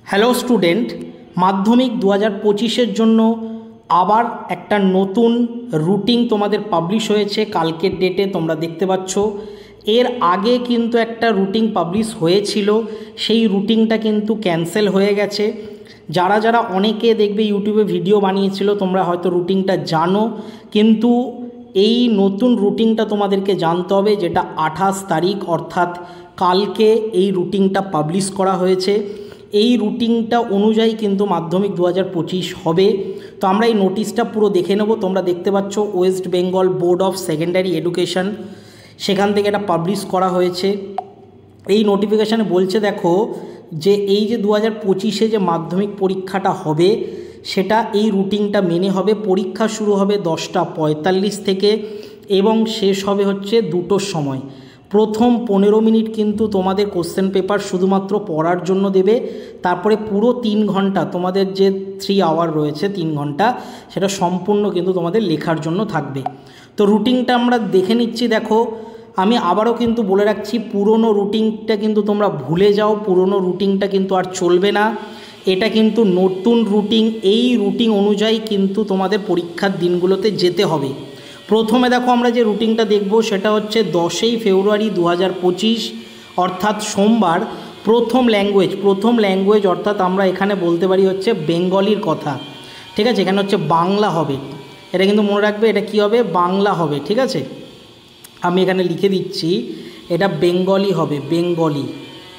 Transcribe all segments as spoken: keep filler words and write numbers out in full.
Hello student, মাধ্যমিক দু হাজার পঁচিশের জন্য আবার একটা নতুন রুটিন তোমাদের পাবলিশ হয়েছে কালকের ডেটে। তোমরা দেখতে পাচ্ছ এর আগে কিন্তু একটা রুটিন পাবলিশ হয়েছিল, সেই রুটিনটা কিন্তু ক্যান্সেল হয়ে গেছে। যারা যারা অনেকে দেখবে ইউটিউবে ভিডিও বানিয়েছিল, তোমরা হয়তো রুটিনটা জানো, কিন্তু এই নতুন রুটিনটা তোমাদেরকে জানতে হবে, যেটা আঠাশ তারিখ অর্থাৎ কালকে এই রুটিনটা পাবলিশ করা হয়েছে। এই রুটিনটা অনুযায়ী কিন্তু মাধ্যমিক দু হাজার পঁচিশ হবে। তো আমরা এই নোটিশটা পুরো দেখে নেব। তোমরা দেখতে পাচ্ছ West Bengal board of secondary education, সেখান থেকে এটা পাবলিশ করা হয়েছে। এই নোটিফিকেশানে বলছে দেখো যে এই যে দু হাজার পঁচিশে যে মাধ্যমিক পরীক্ষাটা হবে সেটা এই রুটিনটা মেনে হবে। পরীক্ষা শুরু হবে দশটা পঁয়তাল্লিশ থেকে এবং শেষ হবে হচ্ছে দুটোর সময়। প্রথম পনেরো মিনিট কিন্তু তোমাদের কোশ্চেন পেপার শুধুমাত্র পড়ার জন্য দেবে, তারপরে পুরো তিন ঘন্টা তোমাদের যে থ্রি আওয়ার রয়েছে, তিন ঘন্টা সেটা সম্পূর্ণ কিন্তু তোমাদের লেখার জন্য থাকবে। তো রুটিনটা আমরা দেখে নিচ্ছি। দেখো, আমি আবারও কিন্তু বলে রাখছি, পুরনো রুটিনটা কিন্তু তোমরা ভুলে যাও। পুরনো রুটিনটা কিন্তু আর চলবে না, এটা কিন্তু নতুন রুটিন। এই রুটিন অনুযায়ী কিন্তু তোমাদের পরীক্ষার দিনগুলোতে যেতে হবে। প্রথমে দেখো আমরা যে রুটিনটা দেখব সেটা হচ্ছে দশই ফেব্রুয়ারি দু হাজার পঁচিশ অর্থাৎ সোমবার। প্রথম ল্যাঙ্গুয়েজ প্রথম ল্যাঙ্গুয়েজ অর্থাৎ আমরা এখানে বলতে পারি হচ্ছে বেঙ্গলির কথা, ঠিক আছে। এখানে হচ্ছে বাংলা হবে, এটা কিন্তু মনে রাখবে, এটা কি হবে, বাংলা হবে, ঠিক আছে। আমি এখানে লিখে দিচ্ছি, এটা বেঙ্গলি হবে, বেঙ্গলি,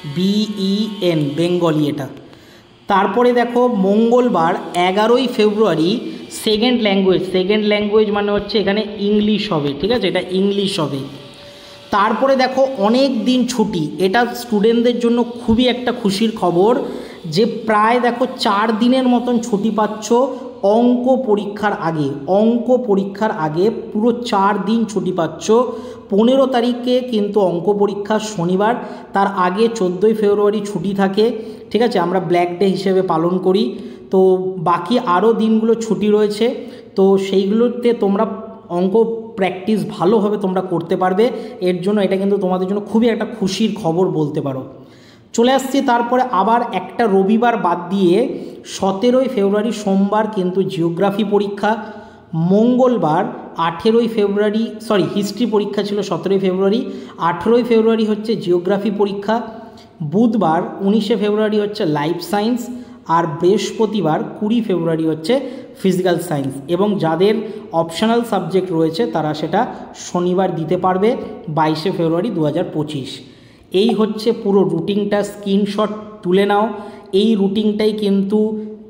বিইএন, বেঙ্গলি এটা। তারপরে দেখো মঙ্গলবার এগারোই ফেব্রুয়ারি সেকেন্ড ল্যাঙ্গুয়েজ সেকেন্ড ল্যাঙ্গুয়েজ মানে হচ্ছে এখানে ইংলিশ হবে, ঠিক আছে, এটা ইংলিশ হবে। তারপরে দেখো অনেক দিন ছুটি, এটা স্টুডেন্টদের জন্য খুবই একটা খুশির খবর যে প্রায় দেখো চার দিনের মতন ছুটি পাচ্ছ অঙ্ক পরীক্ষার আগে। অঙ্ক পরীক্ষার আগে পুরো চার দিন ছুটি পাচ্ছ। পনেরো তারিখে কিন্তু অঙ্ক পরীক্ষা শনিবার, তার আগে চোদ্দোই ফেব্রুয়ারি ছুটি থাকে, ঠিক আছে, আমরা ব্ল্যাক ডে হিসেবে পালন করি। তো বাকি আরও দিনগুলো ছুটি রয়েছে, তো সেইগুলোতে তোমরা অঙ্ক প্র্যাকটিস ভালোভাবে তোমরা করতে পারবে। এর জন্য এটা কিন্তু তোমাদের জন্য খুবই একটা খুশির খবর বলতে পারো। চলে আসছি তারপরে আবার একটা রবিবার বাদ দিয়ে সতেরোই ফেব্রুয়ারি সোমবার কিন্তু জিওগ্রাফি পরীক্ষা। মঙ্গলবার আঠেরোই ফেব্রুয়ারি সরি হিস্ট্রি পরীক্ষা ছিল সতেরোই ফেব্রুয়ারি, আঠেরোই ফেব্রুয়ারি হচ্ছে জিওগ্রাফি পরীক্ষা। বুধবার উনিশে ফেব্রুয়ারি হচ্ছে লাইফ সায়েন্স, আর বৃহস্পতিবার কুড়ি ফেব্রুয়ারি হচ্ছে ফিজিক্যাল সায়েন্স। এবং যাদের অপশনাল সাবজেক্ট রয়েছে তারা সেটা শনিবার দিতে পারবে, বাইশে ফেব্রুয়ারি দু হাজার পঁচিশ। এই হচ্ছে পুরো রুটিনটা, স্ক্রিনশট তুলে নাও। এই রুটিনটাই কিন্তু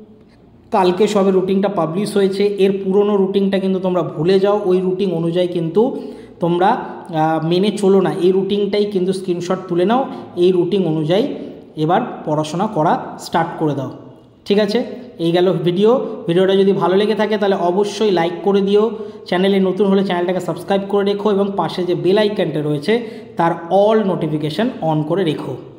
কালকে সবে রুটিনটা পাবলিশ হয়েছে। এর পুরনো রুটিনটা কিন্তু তোমরা ভুলে যাও, ওই রুটিন অনুযায়ী কিন্তু তোমরা মেনে চলো না। এই রুটিনটাই কিন্তু স্ক্রিনশট তুলে নাও, এই রুটিন অনুযায়ী এবার পড়াশোনা করা স্টার্ট করে দাও, ঠিক আছে। এই গেল ভিডিও। ভিডিওটা যদি ভালো লেগে থাকে তাহলে অবশ্যই লাইক করে দিও। চ্যানেলে নতুন হলে চ্যানেলটাকে সাবস্ক্রাইব করে রেখো এবং পাশে যে বেল আইকনটা রয়েছে তার অল নোটিফিকেশান অন করে রেখো।